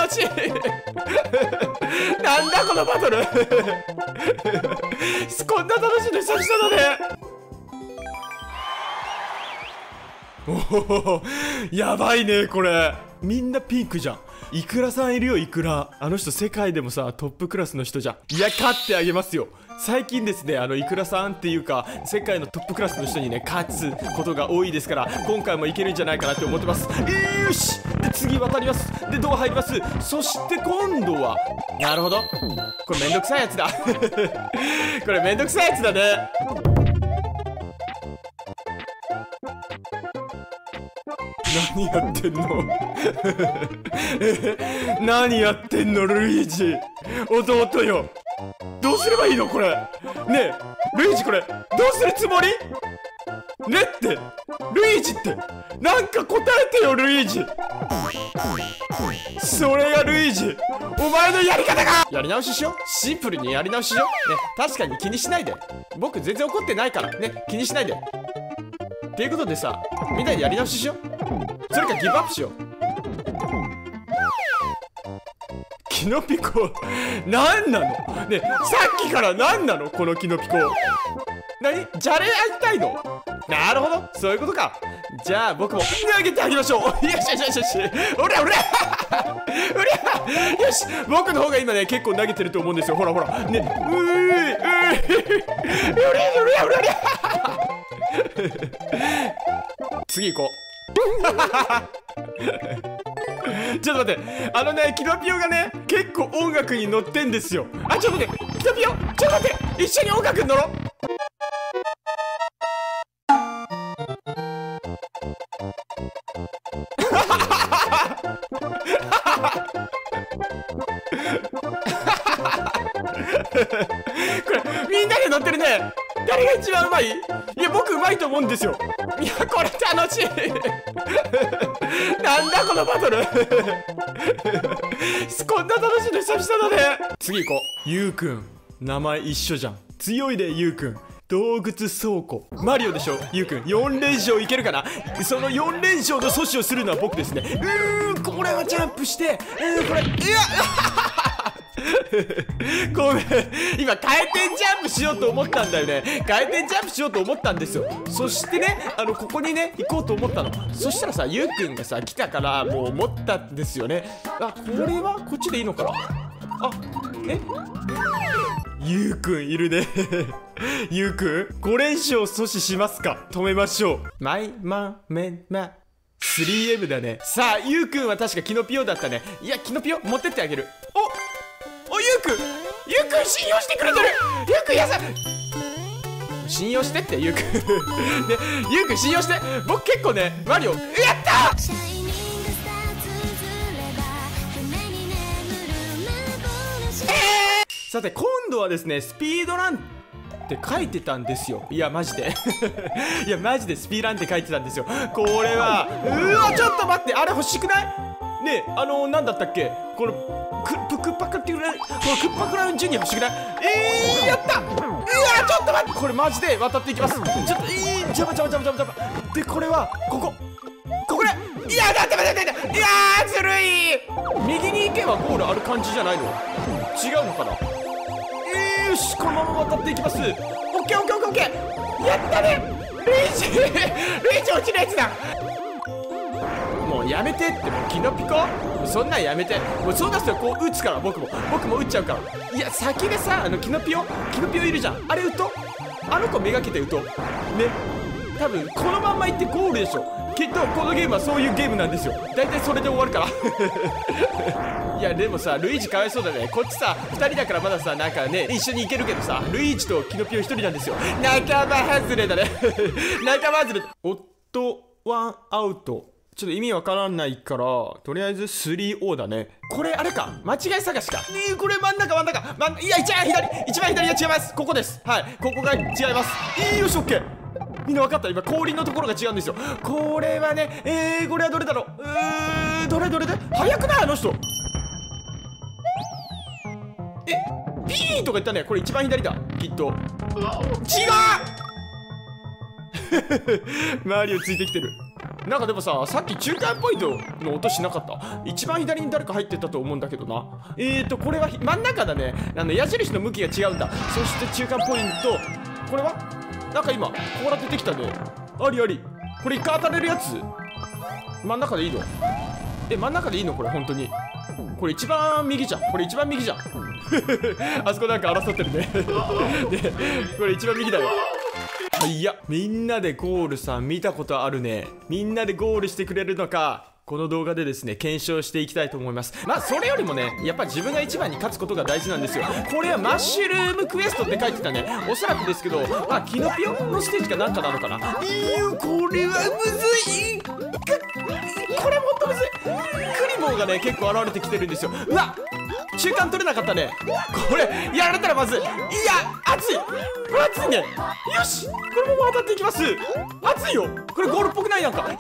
楽しいなんだこのバトルこんな楽しいの久々だね。おお、やばいねこれ。みんなピンクじゃん。イクラさんいるよ、イクラ。あの人世界でもさトップクラスの人じゃん。いや、勝ってあげますよ。最近ですね、イクラさんっていうか世界のトップクラスの人にね勝つことが多いですから、今回もいけるんじゃないかなって思ってます。よし、で次渡ります。でドア入ります。そして今度は、なるほど、これめんどくさいやつだこれめんどくさいやつだね。何やってんの何やってんのルイージ、弟よ。どうすればいいのこれ。ねえルイージ、これどうするつもりねってルイージって、なんか答えてよルイージ。それがルイージ、お前のやり方が。やり直ししよう。シンプルにやり直ししようね。確かに気にしないで。僕全然怒ってないからね、気にしないで。っていうことでさ、みんなでやり直ししよう。それかギブアップしよう。キノピコなんなのね。さっきからなんなのこのキノピコ。何じゃれ合いたいの。なるほど、そういうことか。じゃあ僕も投げてあげましょう。よしよしよしよし、おりゃおりゃおりゃ、よし、僕の方が今ね結構投げてると思うんですよ。ほらほらね、うーおりゃおりゃおりゃ次行こうちょっと待って、キノピオがね結構音楽に乗ってんですよ。あ、ちょっと待って、キノピオちょっと待って、一緒に音楽に乗ろうこれみんなで乗ってるね。誰が一番うまい？いや僕うまいと思うんですよ。いやこれ楽しいなんだこのバトルこんな楽しいの久々だね。次行こう。ゆうくん名前一緒じゃん。強いでゆうくん。洞窟倉庫マリオでしょ。ゆうくん4連勝いけるかな。その4連勝の阻止をするのは僕ですね。これはジャンプしてこれ、いやごめん、今回転ジャンプしようと思ったんだよね。回転ジャンプしようと思ったんですよ。そしてねここにね行こうと思ったの。そしたらさ、ゆうくんがさ来たからもう思ったんですよね。あ、これはこっちでいいのかな。あ、ゆうくんいるねゆうくん5連勝阻止しますか。止めましょう。マイマメマ 3M だね。さあゆうくんは確かキノピオだったね。いやキノピオ持ってってあげる。おゆうくん信用してくれてる。ゆうくんやさ信用してってゆうくんね、ゆうくん信用して。僕結構ねマリオやったさて今度はですねスピードランって書いてたんですよ。いやマジでいやマジでスピーランって書いてたんですよ。これはちょっと待って、あれ欲しくないねえ。なんだったっけ、このクッパクっていうこのクッパクラウンジュニア欲しくない。やった。ちょっと待って、これマジで渡っていきます。ちょっとジャバジャバジャバジャバジャバで、これはここで、いやだって待って、いやーずるい。右に行けばゴールある感じじゃないの。違うのかな。よし、このまま渡っていきます。オッケーオッケーオッケーオッケー、やったね。ルイージ落ちるやつだ。もうやめてって。もうキノピコそんなんやめて。もうそうなすとこう撃つから。僕も撃っちゃうから。いや先でさキノピオいるじゃん。あれ撃とう。あの子めがけて撃とうね。多分このまんま行ってゴールでしょ。きっとこのゲームはそういうゲームなんですよ。大体それで終わるからいやでもさルイージかわいそうだね。こっちさ2人だからまださなんかね一緒に行けるけどさ、ルイージとキノピオ1人なんですよ。仲間外れだね仲間外れ。おっとワンアウト。ちょっと意味わからないからとりあえず 3O だね。これあれか、間違い探しか。これ真ん中いや一番左が違います。ここです。はい、ここが違います。よしオッケー。みんな分かった。今後輪のところが違うんですよ。これはねこれはどれだろう。どれ早くないあの人。ピーとか言ったね。これ一番左だきっと。違うマリオついてきてる。 なんかでもさ、さっき中間ポイントの音しなかった？一番左に誰か入ってたと思うんだけどな。これは真ん中だね。矢印の向きが違うんだ。そして中間ポイント、これはなんか今こうやって出てきたね。ありあり。これ一回当たれるやつ真ん中でいいの？真ん中でいいの？これ本当にこれ一番右じゃん。これ一番右じゃんあそこなんか争ってるねでこれ一番右だよ。いや、みんなでゴールさん見たことあるね。みんなでゴールしてくれるのか、この動画でですね検証していきたいと思います。まあそれよりもね、やっぱり自分が一番に勝つことが大事なんですよ。これはマッシュルームクエストって書いてたね。おそらくですけど、まあキノピオのステージかなんかなのかな。これはむずい。これもっとむずい。クリボーがね結構現れてきてるんですよ。うわ、中間取れなかったね。これやられたらまずい。いや、熱い。これ熱いね。よし、これも当たっていきます。熱いよ。これゴールっぽくない？なんかやった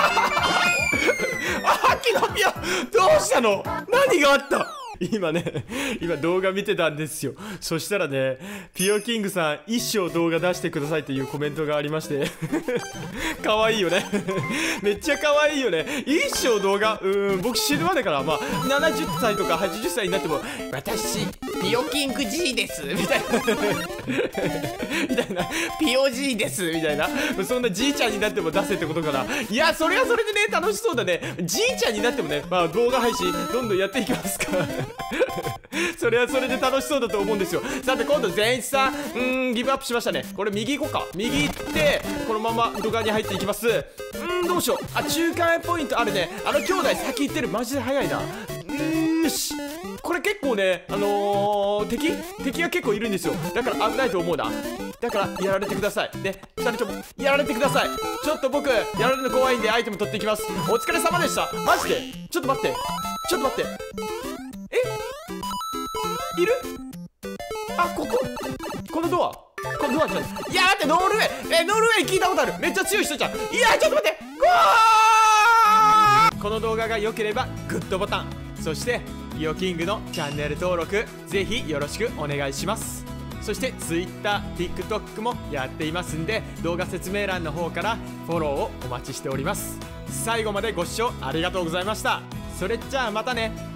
キノピオどうしたの？何があった？今動画見てたんですよ。そしたらね、ピオキングさん一生動画出してくださいっていうコメントがありまして可愛いよねめっちゃ可愛いよね。一生動画、僕死ぬまでから、まあ70歳とか80歳になっても私ピオキング G ですみたいなみたいな、ピオ G ですみたいな、そんなじいちゃんになっても出せってことかな。いや、それはそれでね楽しそうだね。じいちゃんになってもね、まあ動画配信どんどんやっていきますかそれはそれで楽しそうだと思うんですよ。さて今度善一さんギブアップしましたね。これ右行こうか。右行ってこのまま動画に入っていきます。どうしよう。あ、中間ポイントあるね。兄弟先行ってる。マジで早いな。よし、これ結構ね敵が結構いるんですよ。だから危ないと思うな。だからやられてくださいね。2人ともやられてください。ちょっと僕やられるの怖いんでアイテム取っていきます。お疲れ様でした。マジでちょっと待っている？あ、このドアじゃない。いや、待って、ノルウェー聞いたことある。めっちゃ強い人じゃん。いや、ちょっと待って。この動画が良ければグッドボタン、そしてピオキングのチャンネル登録ぜひよろしくお願いします。そして Twitter、TikTok もやっていますんで、動画説明欄の方からフォローをお待ちしております。最後までご視聴ありがとうございました。それじゃあまたね。